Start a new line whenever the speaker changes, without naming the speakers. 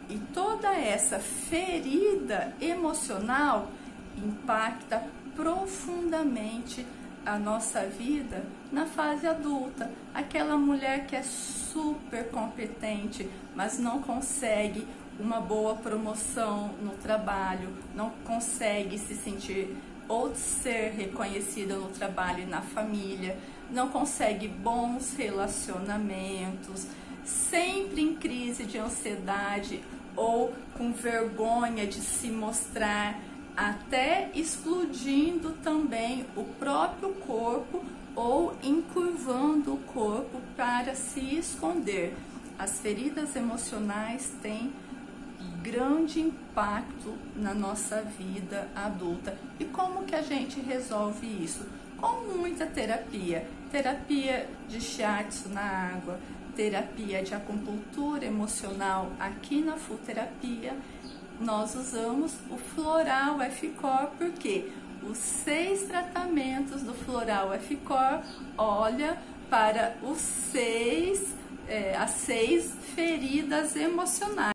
E toda essa ferida emocional impacta profundamente a nossa vida na fase adulta. Aquela mulher que é super competente, mas não consegue uma boa promoção no trabalho, não consegue se sentir ou ser reconhecida no trabalho e na família, não consegue bons relacionamentos, sempre em crise de ansiedade ou com vergonha de se mostrar, até explodindo também o próprio corpo ou encurvando o corpo para se esconder. As feridas emocionais têm grande impacto na nossa vida adulta. E como que a gente resolve isso? Com muita terapia. Terapia de shiatsu na água, terapia de acupuntura emocional aqui na Fullterapia. Nós usamos o Floral F-Core porque os 6 tratamentos do Floral F-Core olha para as 6 feridas emocionais.